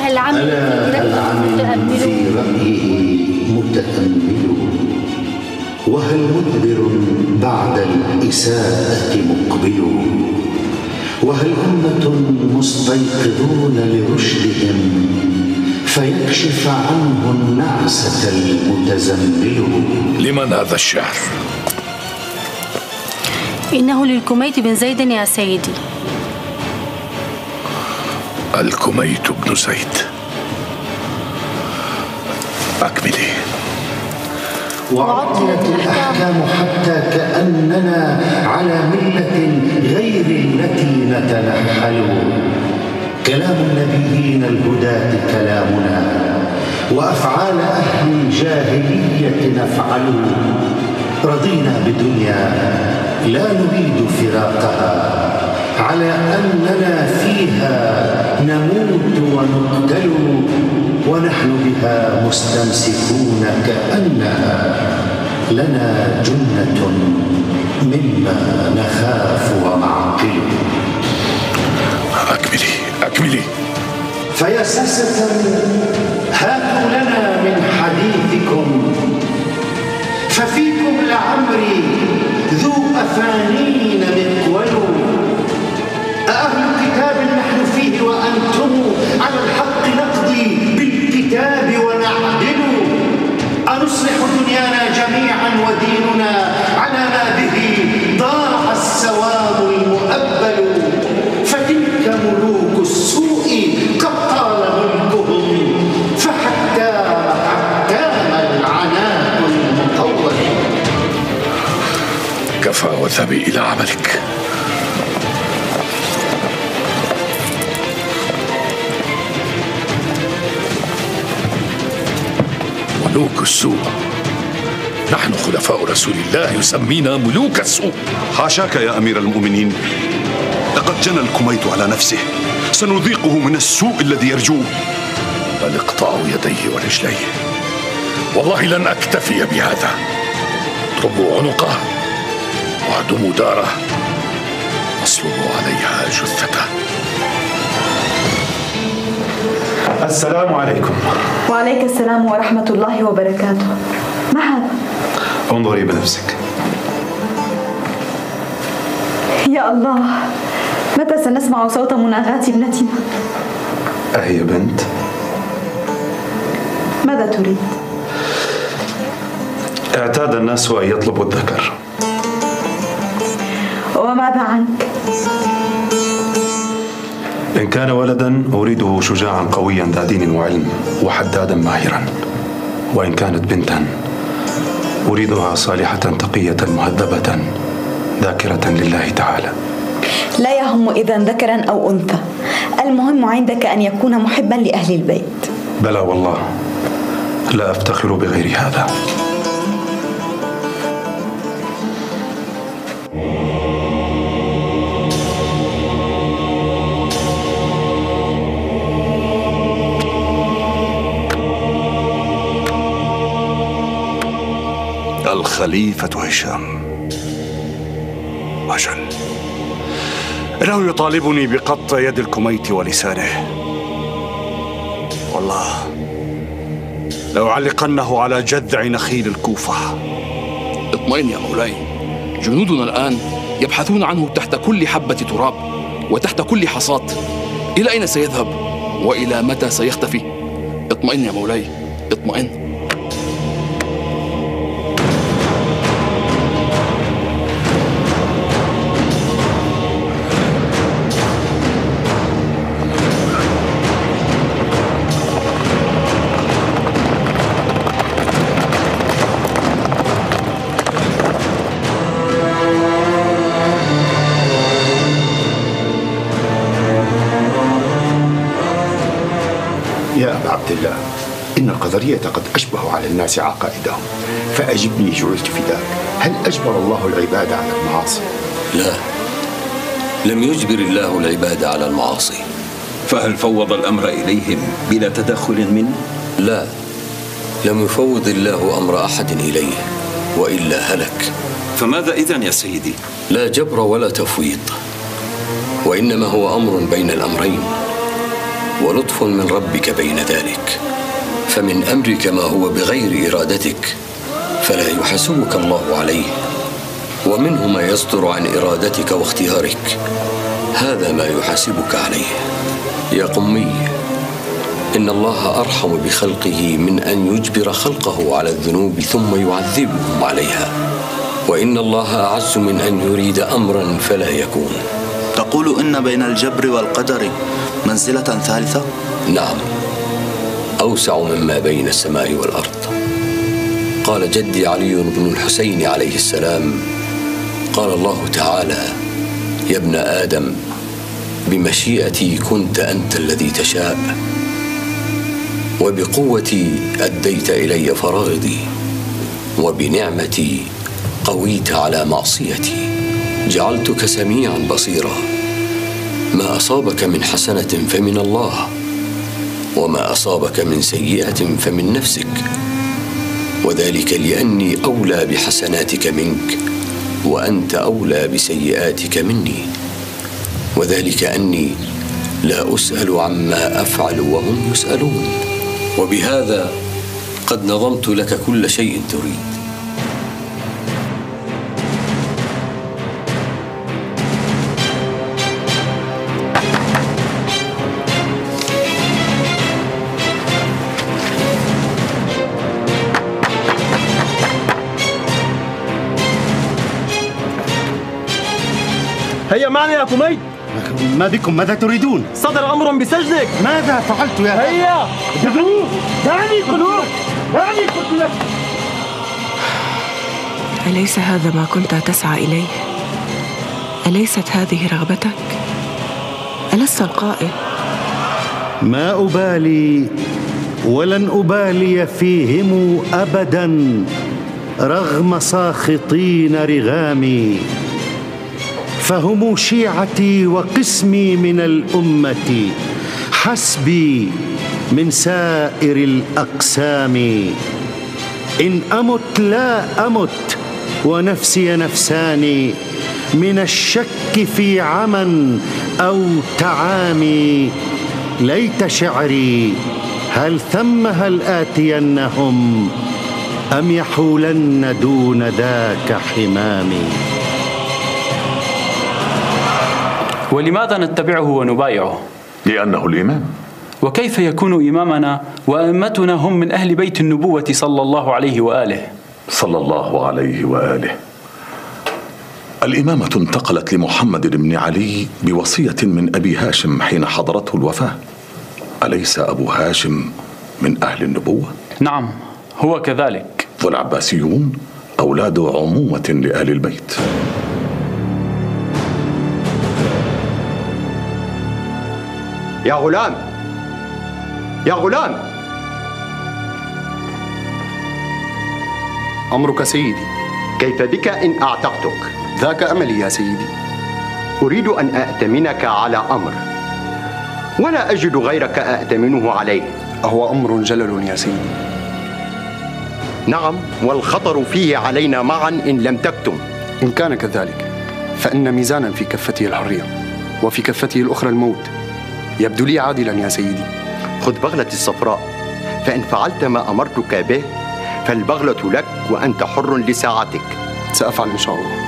العمل في رأيه متأمل، وهل مدبر بعد الإساءة مقبل، وهل أمة مستيقظون لرشدهم فيكشف عنه النعسة المتزمل. لمن هذا الشعر؟ إنه للكميت بن زيد يا سيدي. الكميت بن زيد، أكملي. وعطلت الأحكام حتى كأننا على ملة غير التي نتنحل. كلام النبيين الهداة كلامنا، وأفعال أهل الجاهلية نفعل. رضينا بدنيا لا نريد فراقها، على أننا فيها نموت ونقتل، ونحن بها مستمسكون كأنها لنا جنة مما نخاف ونعقل. أكملي. فيا ساسة هاتوا لنا من حديثكم، ففيكم لعمري ذو أفانين مقول. أأهل كتاب نحن فيه وأنتم على الحق نقضي بالكتاب ونعدل. أنصلح دنيانا جميعا وديننا على ما به ضاع السوام المؤبل. فتلك ملوك السوء قد طال ملكهم، فحتام العناء المطول. كفى واذهبي إلى عملك. ملوك السوء؟ نحن خلفاء رسول الله يسمينا ملوك السوء. حاشاك يا أمير المؤمنين، لقد جنى الكميت على نفسه، سنذيقه من السوء الذي يرجوه. بل اقطعوا يديه ورجليه، والله لن أكتفي بهذا. اضربوا عنقه واهدموا داره واصلبوا عليها جثته. السلام عليكم. وعليك السلام ورحمة الله وبركاته. ما هذا؟ انظري بنفسك. يا الله، متى سنسمع صوت مناغاة ابنتنا؟ أهي بنت؟ ماذا تريد؟ اعتاد الناس أن يطلبوا الذكر. وماذا عنك؟ إن كان ولدا أريده شجاعا قويا ذا دين وعلم وحدادا ماهرا، وإن كانت بنتا أريدها صالحة تقية مهذبة ذاكرة لله تعالى. لا يهم إذا ذكرا أو أنثى، المهم عندك أن يكون محبا لأهل البيت. بلى والله، لا أفتخر بغير هذا. الخليفة هشام. أجل، إنه يطالبني بقطع يد الكميت ولسانه. والله لأعلقنه على جذع نخيل الكوفة. اطمئن يا مولاي، جنودنا الآن يبحثون عنه تحت كل حبة تراب وتحت كل حصاة. إلى أين سيذهب؟ وإلى متى سيختفي؟ اطمئن يا مولاي، اطمئن. يا أبا عبد الله، إن القدرية قد أشبهوا على الناس عقائدهم، فأجبني جعلت فداك. هل أجبر الله العباد على المعاصي؟ لا، لم يجبر الله العباد على المعاصي. فهل فوض الأمر إليهم بلا تدخل منه؟ لا، لم يفوض الله أمر أحد إليه، وإلا هلك. فماذا إذن يا سيدي؟ لا جبر ولا تفويض، وإنما هو أمر بين الأمرين. ولطف من ربك بين ذلك، فمن أمرك ما هو بغير إرادتك فلا يحاسبك الله عليه، ومنه ما يصدر عن إرادتك واختيارك، هذا ما يحاسبك عليه. يا قمي، إن الله أرحم بخلقه من أن يجبر خلقه على الذنوب ثم يعذبهم عليها، وإن الله أعز من أن يريد أمرا فلا يكون. تقول إن بين الجبر والقدر منزلة ثالثة؟ نعم، أوسع مما بين السماء والأرض. قال جدي علي بن الحسين عليه السلام: قال الله تعالى: يا ابن آدم، بمشيئتي كنت أنت الذي تشاء، وبقوتي أديت إلي فرائضي، وبنعمتي قويت على معصيتي، جعلتك سميعا بصيرا، ما أصابك من حسنة فمن الله، وما أصابك من سيئة فمن نفسك، وذلك لأني أولى بحسناتك منك، وأنت أولى بسيئاتك مني، وذلك أني لا أسأل عما أفعل وهم يسألون، وبهذا قد نظمت لك كل شيء تريد. هيا معنا يا كميت. ما بكم؟ ماذا تريدون؟ صدر أمر بسجنك. ماذا فعلت يا هيا دعني قلت لك. أليس هذا ما كنت تسعى إليه؟ أليست هذه رغبتك؟ ألست القائل؟ ما أبالي ولن أبالي فيهم أبدا رغم ساخطين رغامي، فهم شيعتي وقسمي من الأمة، حسبي من سائر الأقسام. إن أمت لا أمت ونفسي نفساني، من الشك في عمى أو تعامي. ليت شعري هل ثم هل آتينهم، أم يحولن دون ذاك حمامي. ولماذا نتبعه ونبايعه؟ لأنه الإمام. وكيف يكون إمامنا وأئمتنا هم من أهل بيت النبوة صلى الله عليه وآله؟ صلى الله عليه وآله. الإمامة انتقلت لمحمد بن علي بوصية من أبي هاشم حين حضرته الوفاة. أليس أبو هاشم من أهل النبوة؟ نعم، هو كذلك. والعباسيون أولاد عمومة لأهل البيت. يا غلام، يا غلام. أمرك سيدي. كيف بك إن أعتقتك؟ ذاك أملي يا سيدي. أريد أن أأتمنك على أمر، ولا أجد غيرك أأتمنه عليه. أهو أمر جلل يا سيدي؟ نعم، والخطر فيه علينا معا إن لم تكتم. إن كان كذلك فإن ميزانا في كفته الحرية وفي كفته الأخرى الموت. يبدو لي عادلا يا سيدي. خذ بغلتي الصفراء، فإن فعلت ما أمرتك به فالبغلة لك وأنت حر لساعتك. سأفعل إن شاء الله.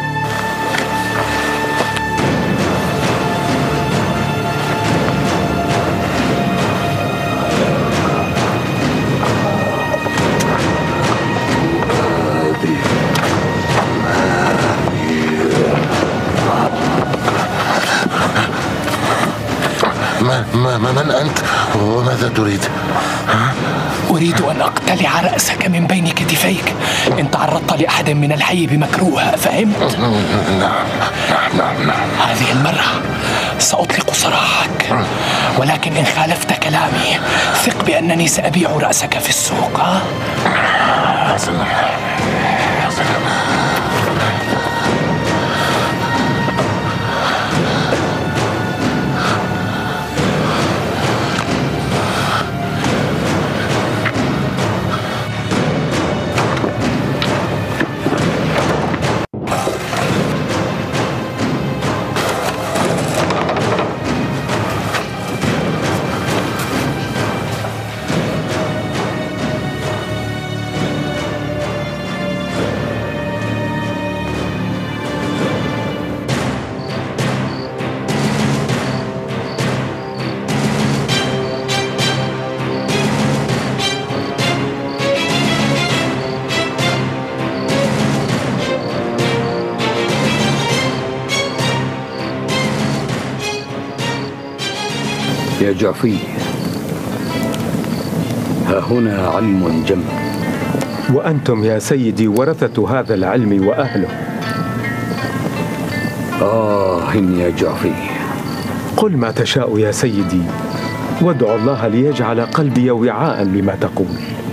من أنت وماذا تريد؟ أريد أن أقتلع رأسك من بين كتفيك إن تعرضت لأحد من الحي بمكروه، فهمت؟ نعم. هذه المرة سأطلق سراحك، ولكن إن خالفت كلامي ثق بأنني سأبيع رأسك في السوق. يا جعفي، ها هنا علم جم، وأنتم يا سيدي ورثة هذا العلم وأهله. يا جعفي، قل ما تشاء يا سيدي، وادعو الله ليجعل قلبي وعاء لما تقول.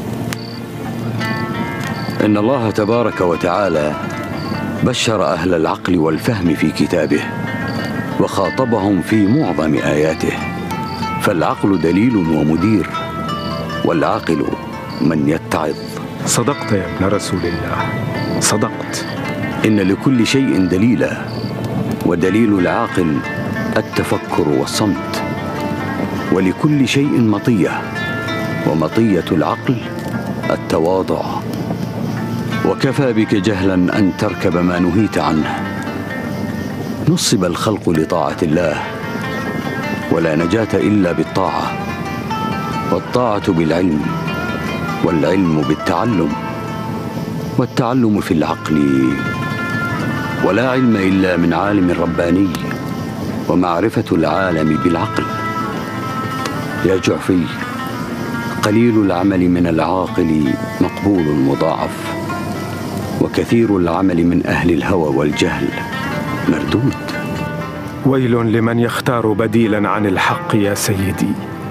إن الله تبارك وتعالى بشر أهل العقل والفهم في كتابه، وخاطبهم في معظم آياته، فالعقل دليل ومدير، والعاقل من يتعظ. صدقت يا ابن رسول الله، صدقت. إن لكل شيء دليلا، ودليل العاقل التفكر والصمت، ولكل شيء مطية، ومطية العقل التواضع. وكفى بك جهلا أن تركب ما نهيت عنه. نصب الخلق لطاعة الله، ولا نجاة إلا بالطاعة، والطاعة بالعلم، والعلم بالتعلم، والتعلم في العقل. ولا علم إلا من عالم رباني، ومعرفة العالم بالعقل. يا جعفي، قليل العمل من العاقل مقبول مضاعف، وكثير العمل من أهل الهوى والجهل مردود. ويل لمن يختار بديلا عن الحق يا سيدي.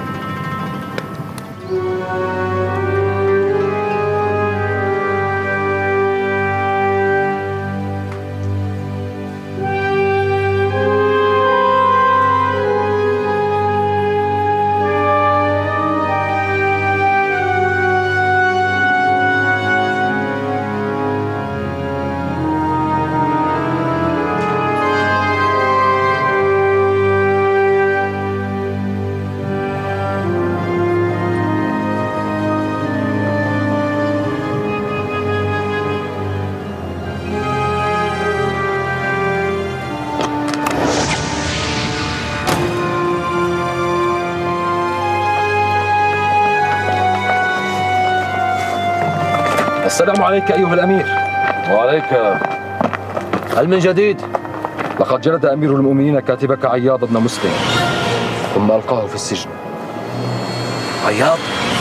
السلام عليك أيها الأمير. وعليك. هل من جديد؟ لقد جلد أمير المؤمنين كاتبك عياض بن مسلم، ثم ألقاه في السجن. عياض؟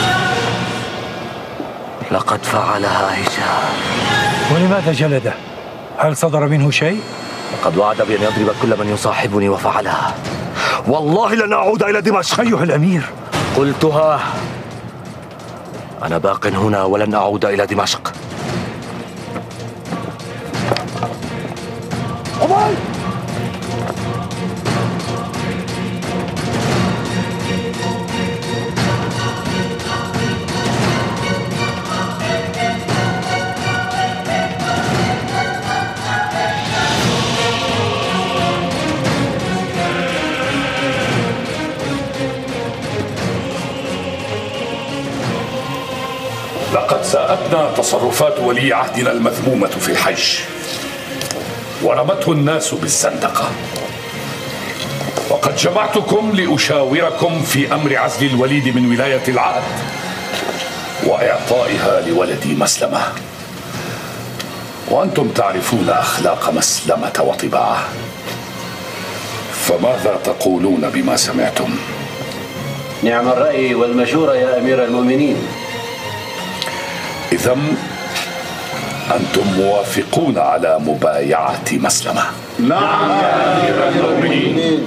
لقد فعلها هشام. ولماذا جلده؟ هل صدر منه شيء؟ لقد وعد بأن يضرب كل من يصاحبني وفعلها. والله لن أعود إلى دمشق. أيها الأمير، قلتها. أنا باق هنا ولن أعود إلى دمشق. لقد ساءتنا تصرفات ولي عهدنا المذمومة في الحج، ورمته الناس بالزندقة، وقد جمعتكم لأشاوركم في أمر عزل الوليد من ولاية العهد وإعطائها لولدي مسلمة، وأنتم تعرفون أخلاق مسلمة وطباعه، فماذا تقولون بما سمعتم؟ نعم الرأي والمشورة يا أمير المؤمنين. إذا أنتم موافقون على مبايعة مسلمة؟ نعم يا أمير المؤمنين.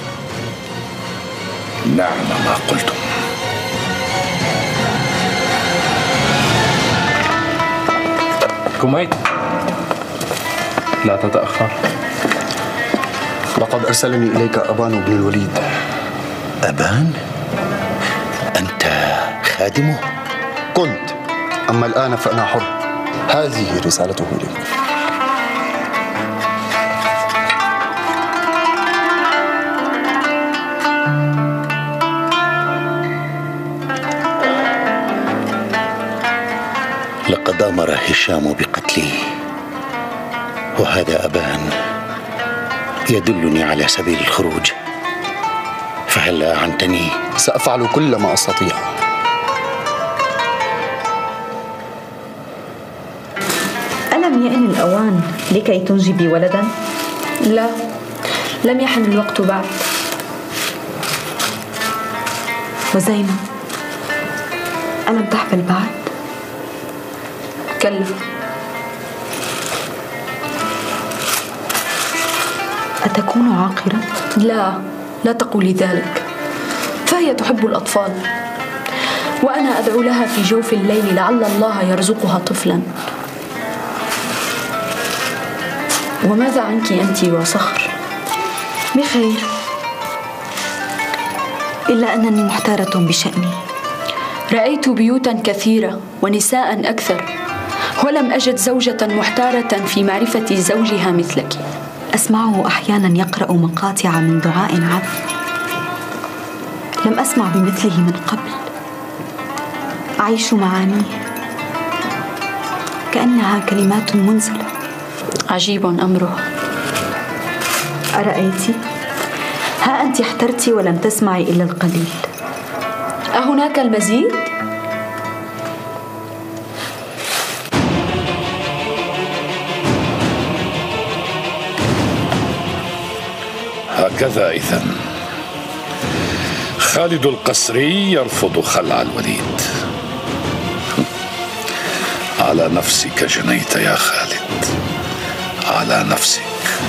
نعم ما قلتم. كميت، لا تتأخر. لقد أرسلني إليك أبان بن الوليد. أبان؟ أنت خادمه؟ كنت، أما الآن فأنا حر. هذه رسالته إليك. لقد أمر هشام بقتلي، وهذا أبان يدلني على سبيل الخروج، فهل أعنتني؟ سأفعل كل ما أستطيع. ألم يأن الأوان لكي تنجبي ولدا؟ لا، لم يحن الوقت بعد. وزينب، ألم تحمل بعد؟ كلا. أتكون عاقرة؟ لا تقولي ذلك، فهي تحب الأطفال، وأنا أدعو لها في جوف الليل لعل الله يرزقها طفلا. وماذا عنك أنت وصخر؟ بخير، إلا أنني محتارة بشأني. رأيت بيوتا كثيرة ونساء أكثر، ولم أجد زوجة محتارة في معرفة زوجها مثلك. أسمعه أحيانا يقرأ مقاطع من دعاء عذب، لم أسمع بمثله من قبل. أعيش معانيه كأنها كلمات منزلة. عجيب أمره. أرأيت؟ ها أنت احترت ولم تسمعي إلا القليل. أهناك المزيد؟ هكذا إذن خالد القسري يرفض خلع الوليد. على نفسك جنيت يا خالد، على نفسك.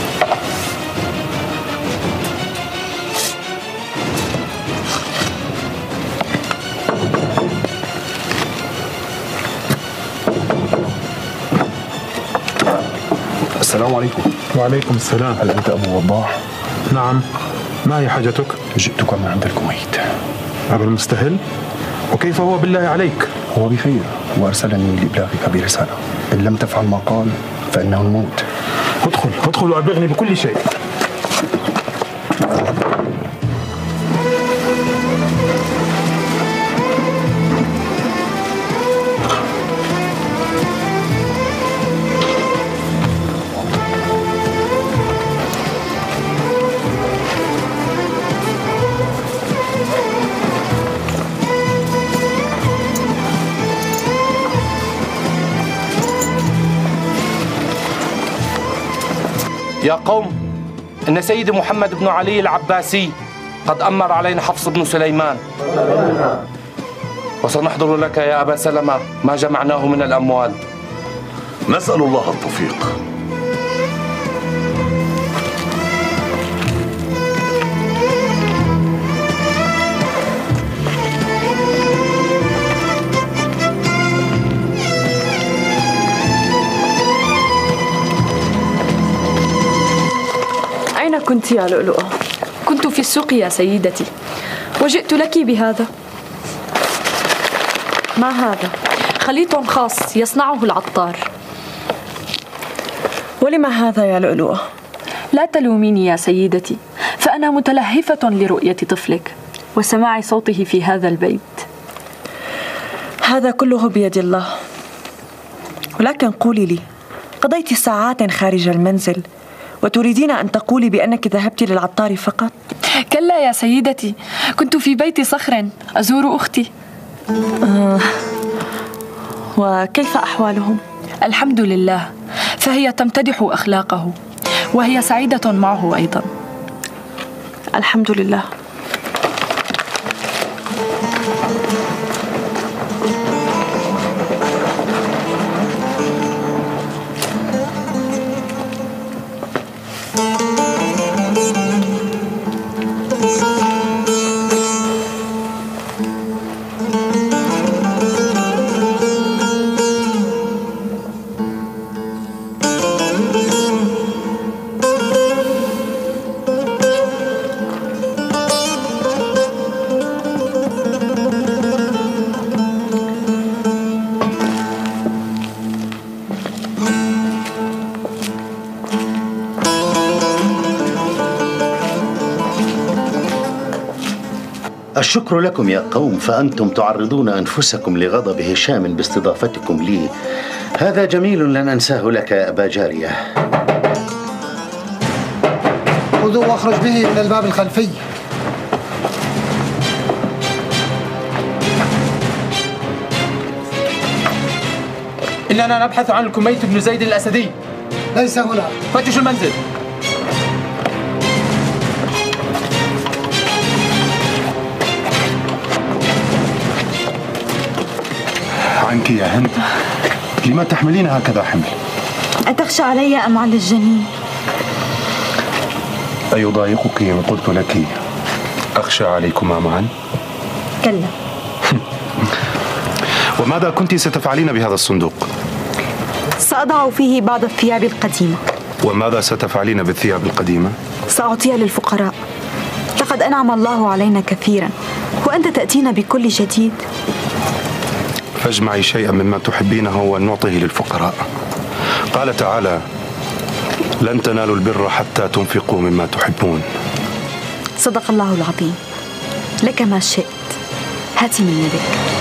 السلام عليكم. وعليكم السلام. هل أنت أبو وضاح؟ نعم، ما هي حاجتك؟ جئتك من عند الكويت. أبا المستهل؟ وكيف هو بالله عليك؟ هو بخير، وأرسلني لإبلاغك برسالة، إن لم تفعل ما قال فإنه الموت. ادخل وأبلغني بكل شيء. يا قوم، إن سيدي محمد بن علي العباسي قد أمر علينا حفص بن سليمان، وسنحضر لك يا أبا سلمة ما جمعناه من الأموال. نسأل الله التوفيق. أين كنت يا لؤلؤة؟ كنت في السوق يا سيدتي، وجئت لك بهذا. ما هذا؟ خليط خاص يصنعه العطار. ولما هذا يا لؤلؤة؟ لا تلوميني يا سيدتي، فأنا متلهفة لرؤية طفلك وسماع صوته في هذا البيت. هذا كله بيد الله. ولكن قولي لي، قضيت ساعات خارج المنزل وتريدين أن تقولي بأنك ذهبت للعطار فقط؟ كلا يا سيدتي، كنت في بيت صخر أزور أختي. وكيف أحوالهم؟ الحمد لله، فهي تمتدح أخلاقه وهي سعيدة معه أيضا. الحمد لله. الشكر لكم يا قوم، فأنتم تعرضون أنفسكم لغضب هشام باستضافتكم لي. هذا جميل لن أنساه لك يا أبا جارية. خذوا واخرج به من الباب الخلفي. إننا نبحث عن الكميت بن زيد الأسدي. ليس هنا. فتشوا المنزل. عنك يا هند. لما تحملين هكذا حمل؟ أتخشى علي أم على الجنين؟ أيضايقك إن قلت لك أخشى عليكما معا؟ كلا. وماذا كنت ستفعلين بهذا الصندوق؟ سأضع فيه بعض الثياب القديمة. وماذا ستفعلين بالثياب القديمة؟ سأعطيها للفقراء. لقد أنعم الله علينا كثيرا، وأنت تأتينا بكل جديد. فاجمعي شيئا مما تحبينه ونعطيه للفقراء. قال تعالى: لن تنالوا البر حتى تنفقوا مما تحبون. صدق الله العظيم. لك ما شئت، هات من يدك.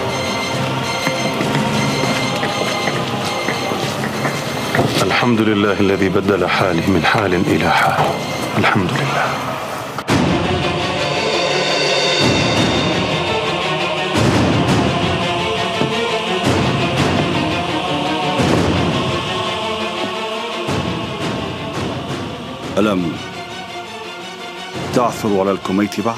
الحمد لله الذي بدل حالي من حال إلى حال. الحمد لله. ألم تعثروا على الكميت بعد؟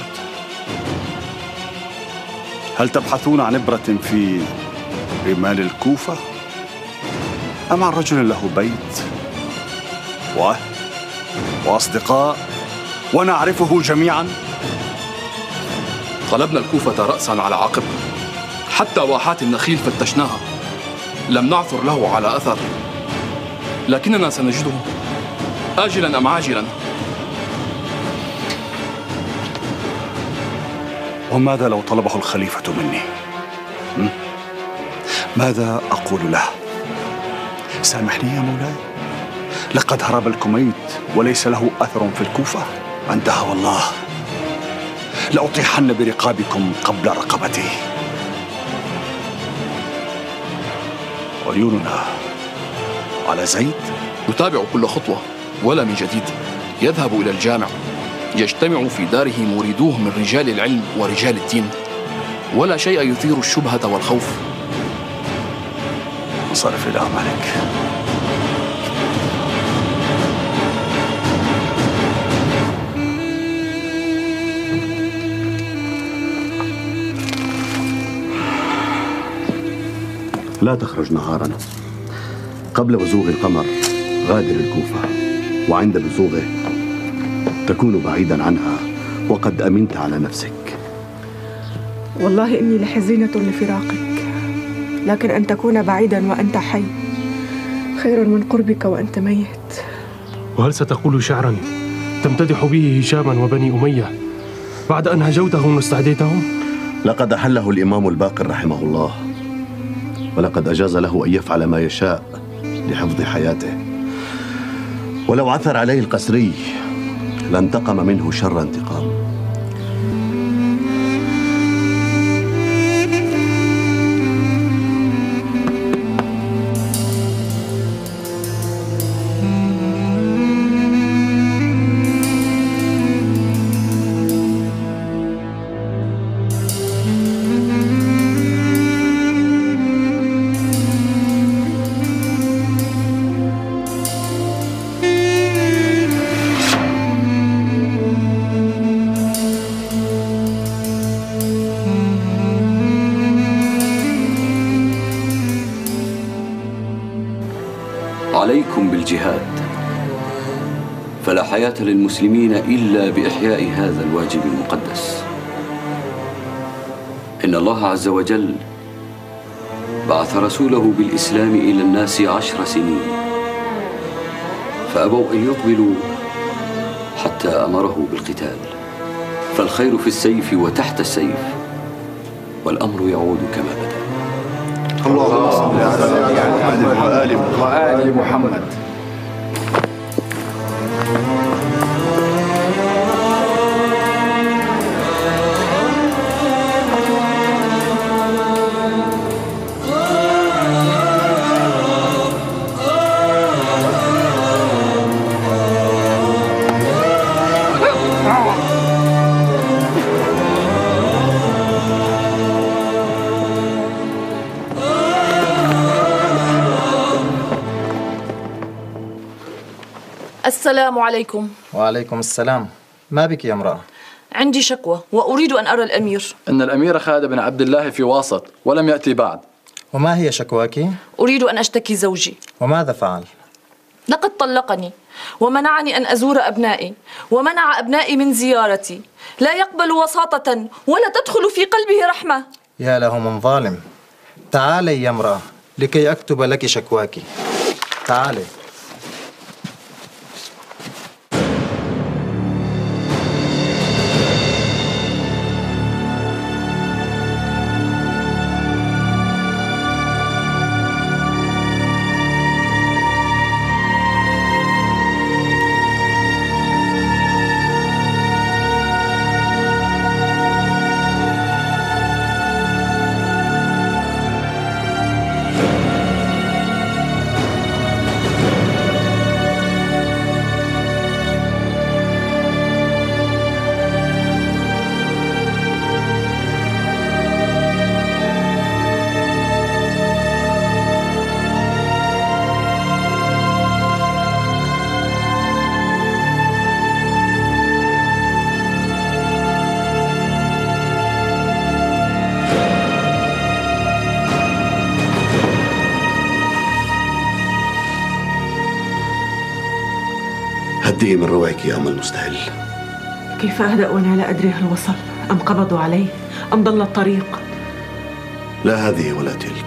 هل تبحثون عن إبرة في رمال الكوفة؟ أم عن رجل له بيت وأهل وأصدقاء ونعرفه جميعا؟ قلبنا الكوفة رأسا على عقب، حتى واحات النخيل فتشناها، لم نعثر له على أثر، لكننا سنجده آجلا أم عاجلا. وماذا لو طلبه الخليفة مني؟ ماذا أقول له؟ سامحني يا مولاي، لقد هرب الكميت وليس له أثر في الكوفة. عندها والله لأطيحن برقابكم قبل رقبته. عيوننا على زيد. نتابع كل خطوة ولا من جديد. يذهب إلى الجامع، يجتمع في داره مريدوه من رجال العلم ورجال الدين، ولا شيء يثير الشبهة والخوف. انصرف إلى عملك. لا تخرج نهارا. قبل بزوغ القمر غادر الكوفة، وعند بزوغه تكون بعيدا عنها وقد أمنت على نفسك. والله إني لحزينة لفراقك، لكن أن تكون بعيدا وأنت حي خير من قربك وأنت ميت. وهل ستقول شعرا تمتدح به هشاما وبني أمية بعد أن هجوتهم واستعديتهم؟ لقد أحله الإمام الباقر رحمه الله، ولقد أجاز له أن يفعل ما يشاء لحفظ حياته، ولو عثر عليه القسري لانتقم منه شر انتقام. عليكم بالجهاد، فلا حياة للمسلمين إلا بإحياء هذا الواجب المقدس. إن الله عز وجل بعث رسوله بالإسلام إلى الناس 10 سنين، فأبوا أن يقبلوا حتى أمره بالقتال. فالخير في السيف وتحت السيف، والأمر يعود كما بدأ. اللهم صل على محمد وآل محمد. السلام عليكم. وعليكم السلام. ما بك يا امرأة؟ عندي شكوى وأريد أن أرى الأمير. إن الأمير خالد بن عبد الله في واسط ولم يأتي بعد، وما هي شكواك؟ أريد أن أشتكي زوجي. وماذا فعل؟ لقد طلقني ومنعني أن أزور أبنائي ومنع أبنائي من زيارتي. لا يقبل وساطة ولا تدخل في قلبه رحمة. يا له من ظالم. تعالي يا امرأة لكي أكتب لك شكواك. تعالي. هدئي من روعك يا أم المستهل. كيف أهدأ وأنا لا أدري هل وصل أم قبضوا عليه أم ضل الطريق؟ لا هذه ولا تلك.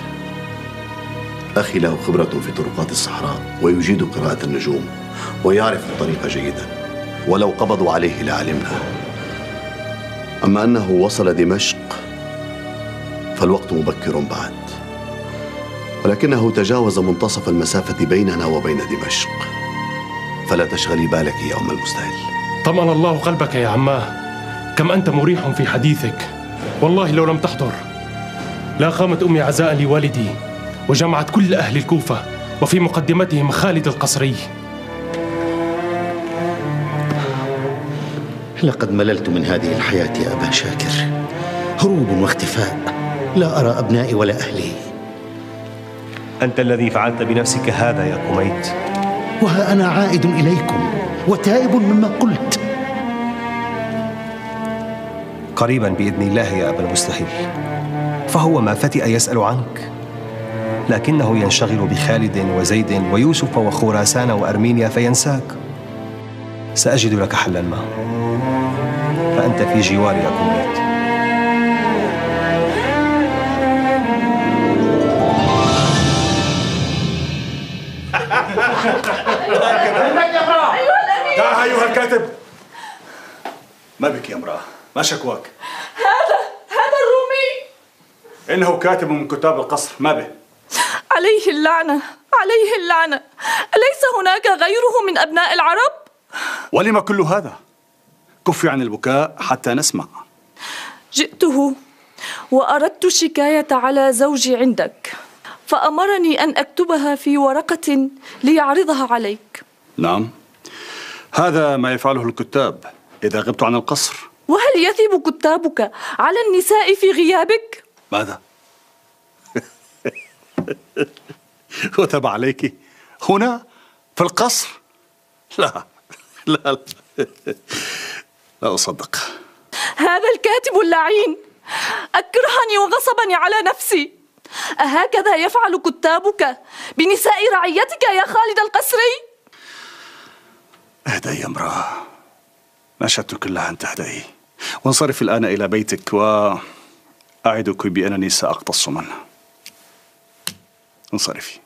أخي له خبرة في طرقات الصحراء ويجيد قراءة النجوم ويعرف الطريق جيدا، ولو قبضوا عليه لعلمنا. أما أنه وصل دمشق فالوقت مبكر بعد، ولكنه تجاوز منتصف المسافة بيننا وبين دمشق، فلا تشغلي بالك يا أم المستهل. طمأن الله قلبك يا عماه، كم أنت مريح في حديثك. والله لو لم تحضر لا قامت أمي عزاء لوالدي وجمعت كل أهل الكوفة وفي مقدمتهم خالد القصري. لقد مللت من هذه الحياة يا أبا شاكر، هروب واختفاء، لا أرى أبنائي ولا أهلي. أنت الذي فعلت بنفسك هذا يا قميت. وها أنا عائد إليكم وتائب مما قلت. قريبا بإذن الله يا أبا المستهل، فهو ما فتئ يسأل عنك، لكنه ينشغل بخالد وزيد ويوسف وخراسان وأرمينيا فينساك. سأجد لك حلا ما، فأنت في جواري يا قميت. يا أيها الكاتب، ما بك يا امرأة؟ ما شكواك؟ هذا الرومي إنه كاتب من كتاب القصر، ما به؟ عليه اللعنة، عليه اللعنة. أليس هناك غيره من أبناء العرب؟ ولم كل هذا؟ كفي عن البكاء حتى نسمع. جئته وأردت الشكاية على زوجي عندك، فأمرني أن أكتبها في ورقة ليعرضها عليك. نعم، هذا ما يفعله الكتاب إذا غبت عن القصر. وهل يثب كتابك على النساء في غيابك؟ ماذا؟ وثب عليك هنا في القصر؟ لا لا لا أصدق. هذا الكاتب اللعين أكرهني وغصبني على نفسي. أهكذا يفعل كتابك بنساء رعيتك يا خالد القصري؟ اهدئي يا امرأة، نشدتك الله أن تهدئي، وانصرفي الآن إلى بيتك، وأعدك بأنني سأقتص منه. انصرفي.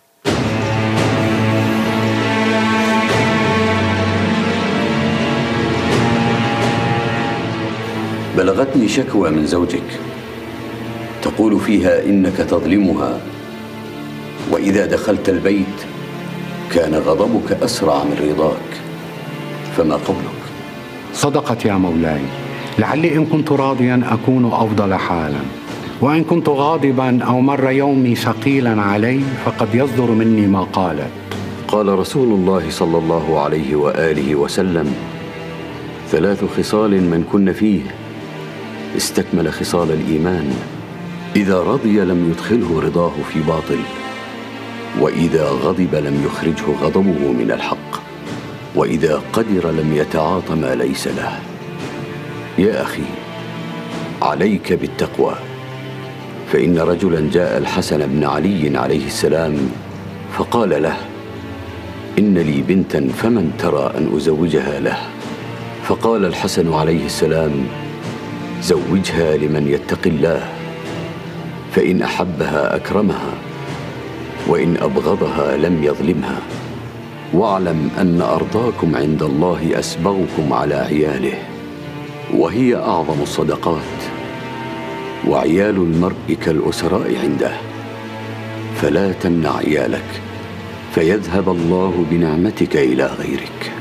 بلغتني شكوى من زوجك تقول فيها إنك تظلمها، وإذا دخلت البيت كان غضبك أسرع من رضاك، فما قولك؟ صدقت يا مولاي، لعلي إن كنت راضيا أكون أفضل حالا، وإن كنت غاضبا أو مر يومي ثقيلا علي فقد يصدر مني ما قالت. قال رسول الله صلى الله عليه وآله وسلم: 3 خصال من كن فيه استكمل خصال الإيمان، إذا رضي لم يدخله رضاه في باطل، وإذا غضب لم يخرجه غضبه من الحق، وإذا قدر لم يتعاطى ما ليس له. يا أخي، عليك بالتقوى، فإن رجلا جاء الحسن بن علي عليه السلام فقال له: إن لي بنتا فمن ترى أن أزوجها له؟ فقال الحسن عليه السلام: زوجها لمن يتقي الله، فإن أحبها أكرمها، وإن أبغضها لم يظلمها. واعلم أن أرضاكم عند الله أسبغكم على عياله، وهي أعظم الصدقات، وعيال المرء كالأسراء عنده، فلا تمنع عيالك فيذهب الله بنعمتك إلى غيرك.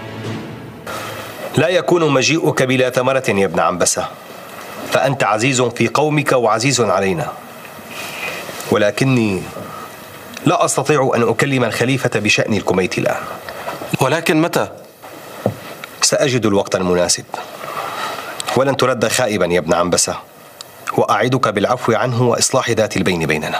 لا يكون مجيئك بلا ثمرة يا ابن عنبسة، فأنت عزيز في قومك وعزيز علينا، ولكني لا أستطيع أن أكلم الخليفة بشأن الكميت الآن. ولكن متى؟ سأجد الوقت المناسب، ولن ترد خائبا يا ابن عنبسة، وأعدك بالعفو عنه وإصلاح ذات البين بيننا.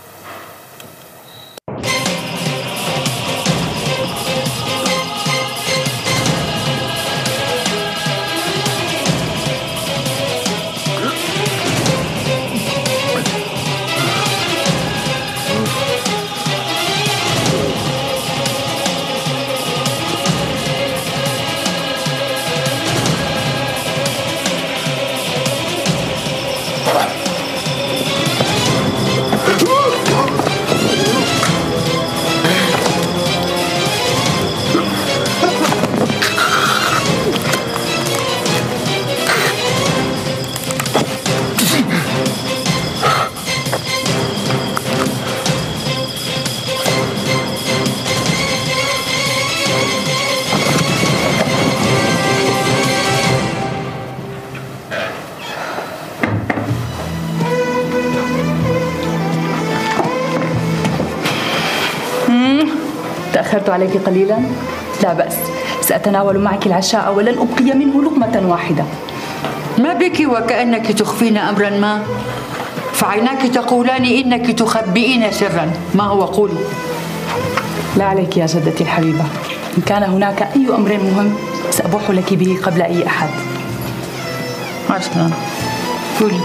تأخرت عليك قليلا؟ لا بأس، سأتناول معك العشاء ولن أبقي منه لقمة واحدة. ما بك وكأنك تخفين أمرا ما؟ فعيناك تقولان إنك تخبئين سرا، ما هو؟ قولي. لا عليك يا جدتي الحبيبة، إن كان هناك أي أمر مهم سأبوح لك به قبل أي أحد. أصلا قولي.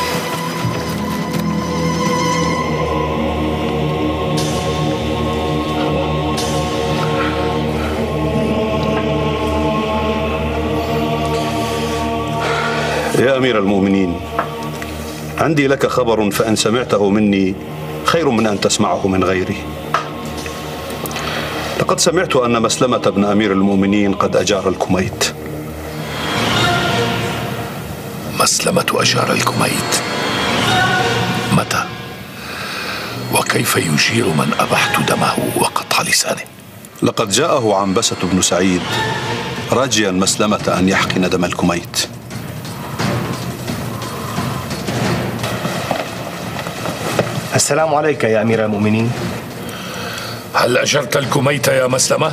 يا أمير المؤمنين، عندي لك خبر، فإن سمعته مني خير من أن تسمعه من غيري. لقد سمعت أن مسلمة بن أمير المؤمنين قد أجار الكميت. مسلمة أجار الكميت؟ متى؟ وكيف يجير من أبحت دمه وقطع لسانه؟ لقد جاءه عنبسة بن سعيد راجيا مسلمة أن يحقن دم الكميت. السلام عليك يا أمير المؤمنين. هل أجرت الكميت يا مسلمة؟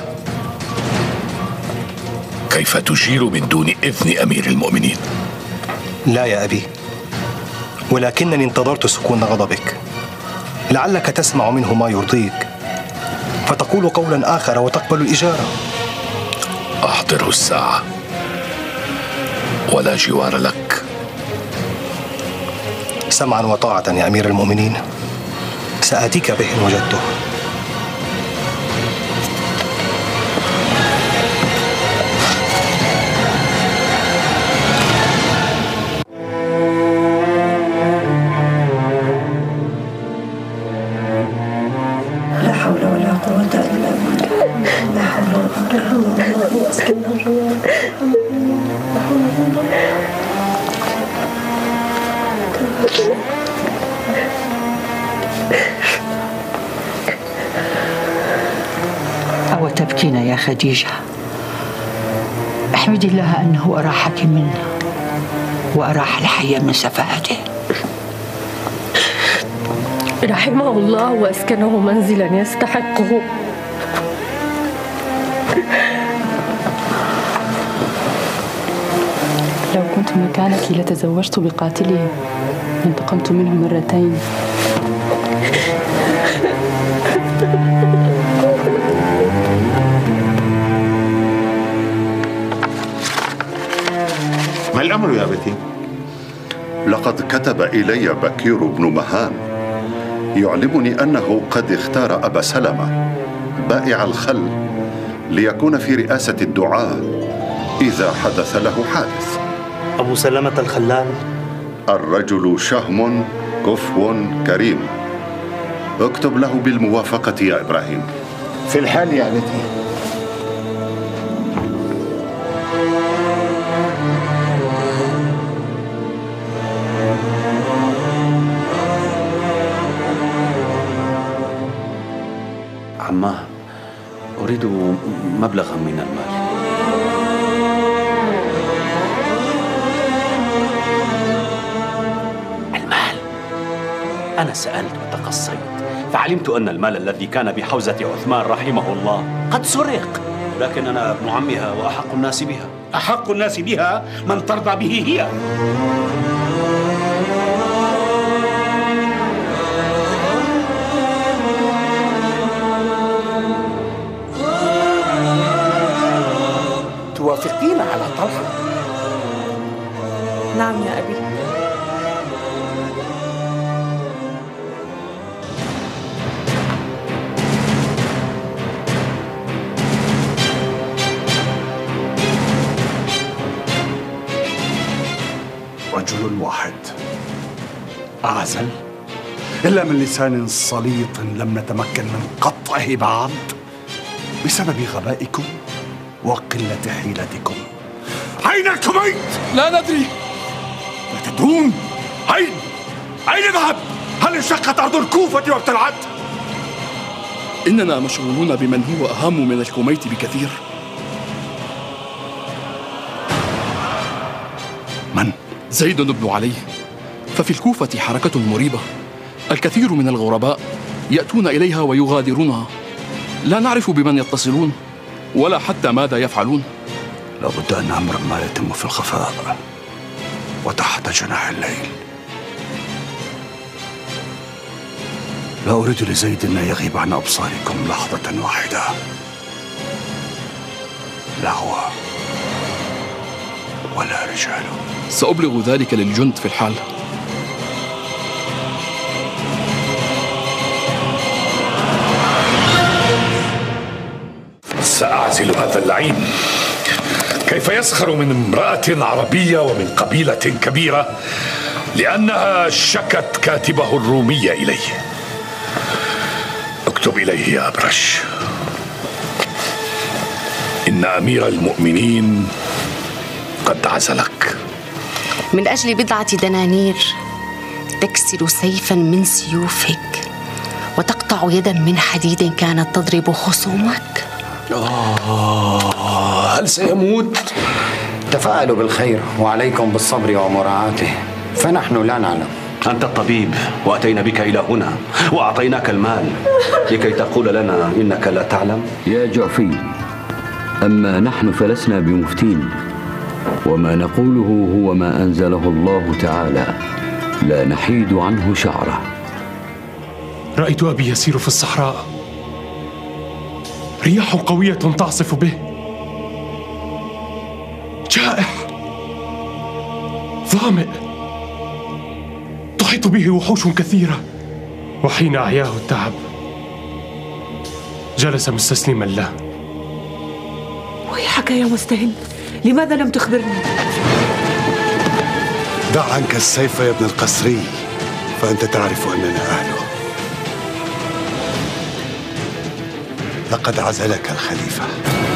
كيف تجير من دون إذن أمير المؤمنين؟ لا يا أبي، ولكنني انتظرت سكون غضبك، لعلك تسمع منه ما يرضيك فتقول قولا آخر وتقبل الإجارة. أحضره الساعة، ولا جوار لك. سمعا وطاعة يا أمير المؤمنين، سآتيك به إن وجدته. لا حول ولا قوة إلا بالله. لا حول ولا قوة إلا بالله. أو تبكين يا خديجة؟ احمدي الله أنه أراحك منا وأراح الحي من سفاهته. رحمه الله وأسكنه منزلا يستحقه. لو كنت مكانك لتزوجت بقاتله وانتقمت منه مرتين. ما الأمر يا بتي؟ لقد كتب إلي بكير بن مهان يعلمني أنه قد اختار أبا سلمة بائع الخل ليكون في رئاسة الدعاة إذا حدث له حادث. أبو سلمة الخلال؟ الرجل شهم كفو كريم. اكتب له بالموافقة يا إبراهيم. في الحال يا أبتي. عماه، أريد مبلغا من المال. المال؟ أنا سألت وتقصيت فعلمت أن المال الذي كان بحوزة عثمان رحمه الله قد سرق، لكن أنا ابن عمها وأحق الناس بها. أحق الناس بها من ترضى به هي. توافقين على طلحة؟ نعم يا أبي. رجل واحد أعزل إلا من لسان سليط لم نتمكن من قطعه بعد بسبب غبائكم وقلة حيلتكم. أين الكميت؟ لا ندري. لا تدرون؟ أين ذهب؟ هل انشقت أرض الكوفة وابتلعت؟ إننا مشغولون بمن هو أهم من الكميت بكثير. من؟ زيد بن علي. ففي الكوفة حركة مريبة، الكثير من الغرباء يأتون إليها ويغادرونها، لا نعرف بمن يتصلون ولا حتى ماذا يفعلون. لابد أن أمر ما يتم في الخفاء وتحت جناح الليل. لا أريد لزيد أن يغيب عن أبصاركم لحظة واحدة. لا هو ولا رجاله. سأبلغ ذلك للجند في الحال. سأعزل هذا اللعين. كيف يسخر من امرأة عربية ومن قبيلة كبيرة لأنها شكت كاتبه الرومي إليه؟ اكتب إليه يا أبرش إن أمير المؤمنين قد عزلك من أجل بضعة دنانير تكسر سيفا من سيوفك وتقطع يدا من حديد كانت تضرب خصومك. هل سيموت؟ تفاءلوا بالخير وعليكم بالصبر ومراعاته، فنحن لا نعلم. أنت الطبيب وأتينا بك إلى هنا وأعطيناك المال لكي تقول لنا إنك لا تعلم. يا جعفي، أما نحن فلسنا بمفتين، وما نقوله هو ما أنزله الله تعالى، لا نحيد عنه شعرة. رأيت أبي يسير في الصحراء، رياح قوية تعصف به، جائع ظامئ تحيط به وحوش كثيرة، وحين أعياه التعب جلس مستسلما له. ويحك يا مستهن، لماذا لم تخبرني؟ دع عنك السيف يا ابن القسري، فأنت تعرف أننا أهله. لقد عزلك الخليفة.